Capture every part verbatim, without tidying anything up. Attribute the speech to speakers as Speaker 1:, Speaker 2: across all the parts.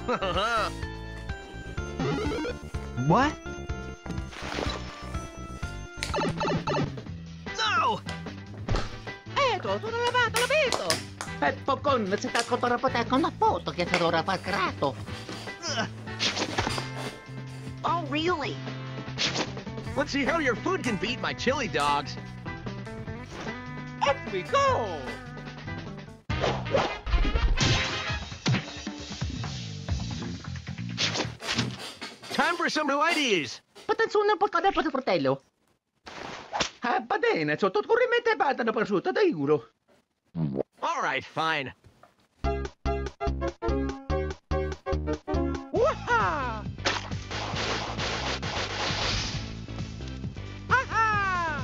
Speaker 1: What?
Speaker 2: No!
Speaker 3: Eto, sono lavato, l'ho visto!
Speaker 1: Eh, Pocon, se tako to rapoteko na foto, che to rapakrato.
Speaker 3: Oh, really?
Speaker 2: Let's see how your food can beat my chili dogs.
Speaker 3: Up we go!
Speaker 2: Time for some new ideas.
Speaker 1: Patansunan po ka dapat sa fratello. Ah, pa din, so tutkurimete bata na parsuta da euro.
Speaker 2: All right, fine.
Speaker 3: Waha! Ha-ha!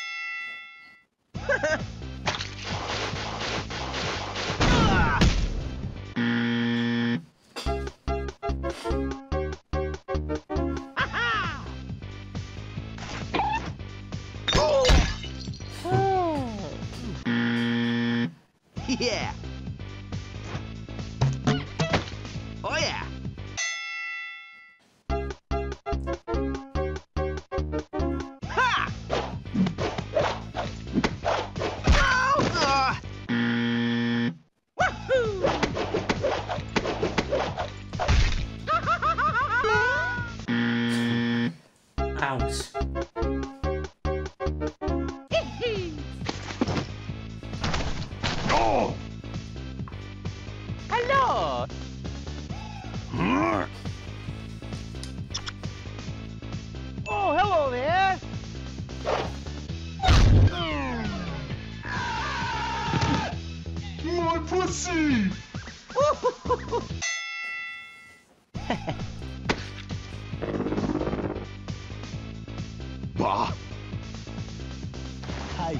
Speaker 2: Ah!
Speaker 3: Ha-ha!
Speaker 2: Oh!
Speaker 3: Oh!
Speaker 2: Yeah. Oh, yeah. Ha! Oh! Uh.
Speaker 3: Wahoo!
Speaker 4: Ouch.
Speaker 3: Hee-hee!
Speaker 2: Oh!
Speaker 3: Hello! Oh, hello there!
Speaker 5: My pussy! Bah!
Speaker 2: Hi.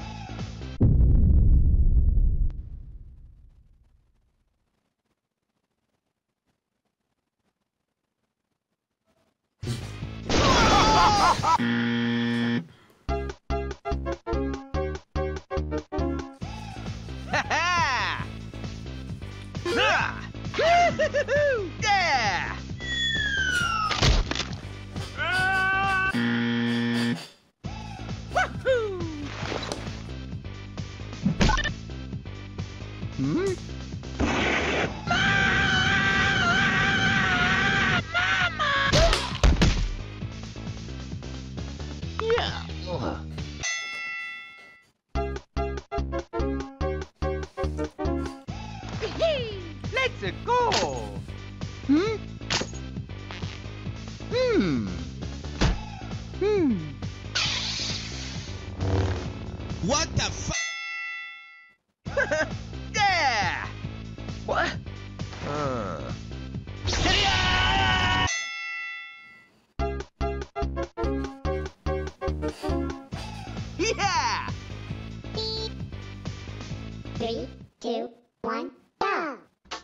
Speaker 2: Ha-ha! Ah! Yeah!
Speaker 3: Wahoo!
Speaker 1: Hmm? Yeah. Oh.
Speaker 3: Let's go!
Speaker 1: Hmm? Hmm. Hmm.
Speaker 2: What the fu- Yeah!
Speaker 1: What?
Speaker 2: Uh. Yeah!
Speaker 6: Three, two, one, go!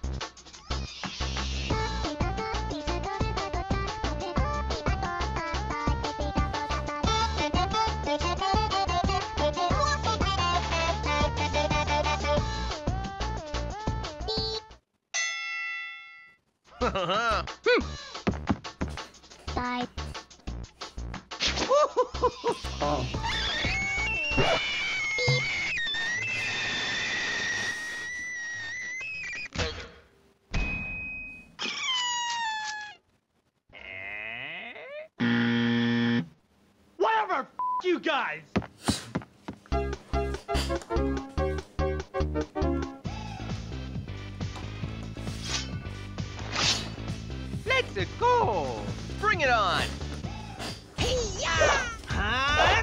Speaker 6: Bye.
Speaker 4: Oh.
Speaker 3: Whatever, f you guys! Let's go!
Speaker 2: Bring it on!
Speaker 3: Huh?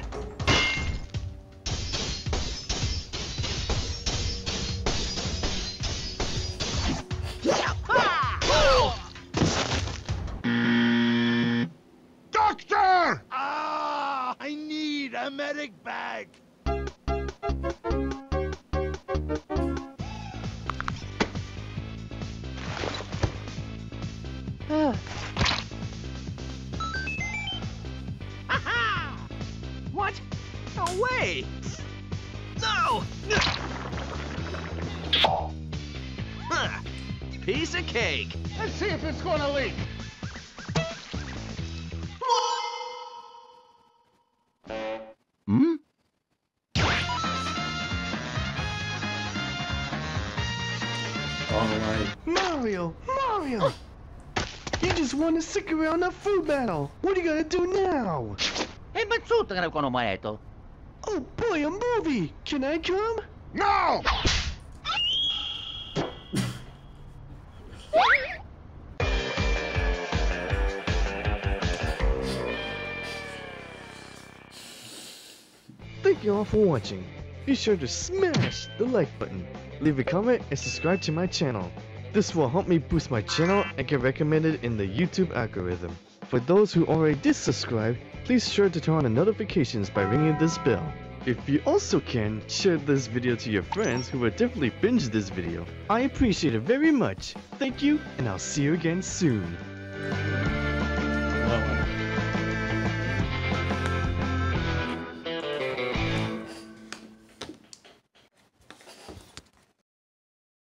Speaker 5: Doctor!
Speaker 3: Ah, I need a medic bag. Aha!
Speaker 2: What? No way! No! Huh. piece of cake.
Speaker 3: Let's see if it's gonna leak.
Speaker 1: Hmm?
Speaker 4: Alright.
Speaker 7: Mario! Mario! You just won the stick around that food battle. What are you gonna do now?
Speaker 1: Eh, mazzuto che non ho detto.
Speaker 7: Oh boy, a movie! Can I come?
Speaker 5: No!
Speaker 7: Thank you all for watching. Be sure to smash the like button, leave a comment, and subscribe to my channel. This will help me boost my channel and get recommended in the YouTube algorithm. For those who already did subscribe, please sure to turn on the notifications by ringing this bell. If you also can, share this video to your friends who will definitely binge this video. I appreciate it very much. Thank you, and I'll see you again soon.